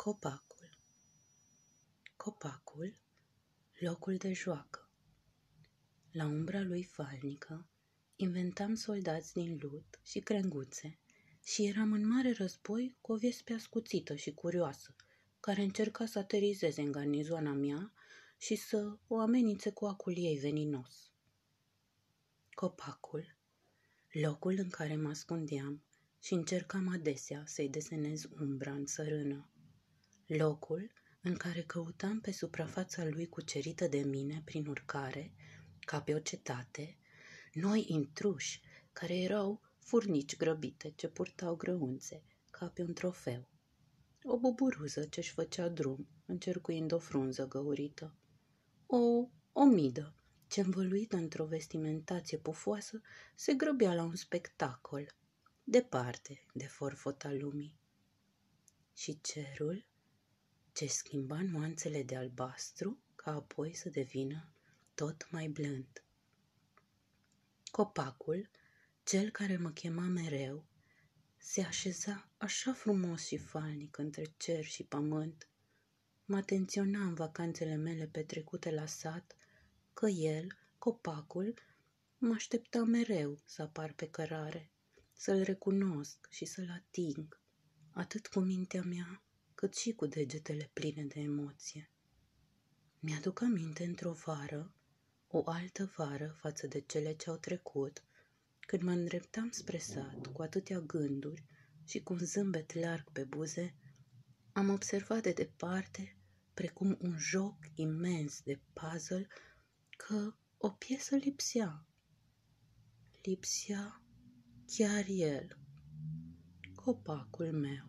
Copacul. Copacul, locul de joacă. La umbra lui falnică, inventam soldați din lut și crenguțe și eram în mare război cu o viespe ascuțită și curioasă, care încerca să aterizeze în garnizoana mea și să o amenințe cu acul ei veninos. Copacul, locul în care mă ascundeam și încercam adesea să-i desenez umbra în țărână. Locul în care căutam pe suprafața lui cucerită de mine prin urcare, ca pe o cetate, noi intruși care erau furnici grăbite ce purtau grăunțe, ca pe un trofeu. O buburuză ce-și făcea drum, încercuind o frunză găurită. O midă ce, învăluită într-o vestimentație pufoasă, se grăbea la un spectacol, departe de forfota lumii. Și cerul ce schimba nuanțele de albastru, ca apoi să devină tot mai blând. Copacul, cel care mă chema mereu, se așeza așa frumos și falnic între cer și pământ. Mă atenționa în vacanțele mele petrecute la sat, că el, copacul, mă aștepta mereu să apar pe cărare, să-l recunosc și să-l ating, atât cu mintea mea, cât și cu degetele pline de emoție. Mi-aduc aminte într-o vară, o altă vară față de cele ce au trecut, când mă îndreptam spre sat cu atâtea gânduri și cu un zâmbet larg pe buze, am observat de departe, precum un joc imens de puzzle, că o piesă lipsea. Lipsea chiar el, copacul meu.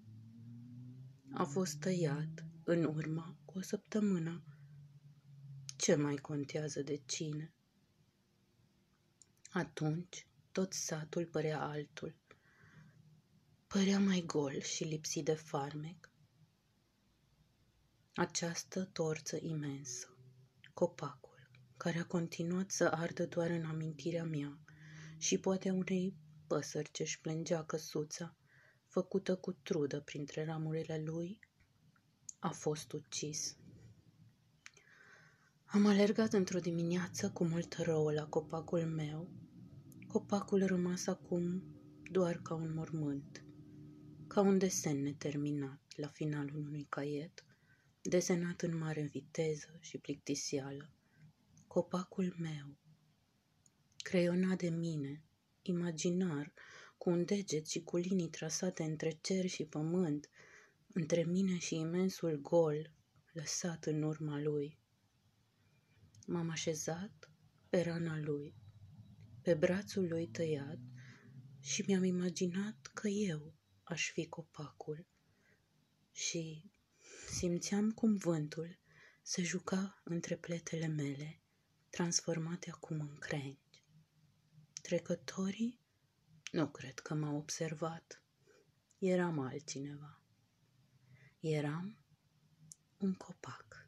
A fost tăiat în urmă cu o săptămână. Ce mai contează de cine? Atunci tot satul părea altul. Părea mai gol și lipsit de farmec. Această torță imensă, copacul, care a continuat să ardă doar în amintirea mea și poate unei păsări ce-și plângea căsuța, făcută cu trudă printre ramurile lui, a fost ucis. Am alergat într-o dimineață cu multă rouă la copacul meu, copacul rămas acum doar ca un mormânt, ca un desen neterminat la finalul unui caiet, desenat în mare viteză și plictisială. Copacul meu, creionat de mine, imaginar, cu un deget și cu linii trasate între cer și pământ, între mine și imensul gol lăsat în urma lui. M-am așezat pe rana lui, pe brațul lui tăiat și mi-am imaginat că eu aș fi copacul și simțeam cum vântul se juca între pletele mele, transformate acum în crengi. Trecătorii nu cred că m-au observat. Eram altcineva. Eram un copac.